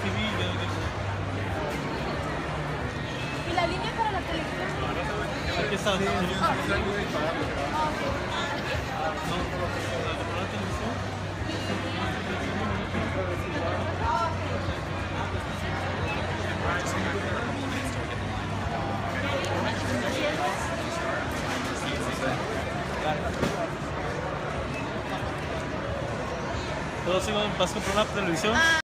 TV y ya no. ¿Y la línea para la televisión? Aquí está. ¿Aquí? No, la televisión. Todos iban, vas a comprar una televisión.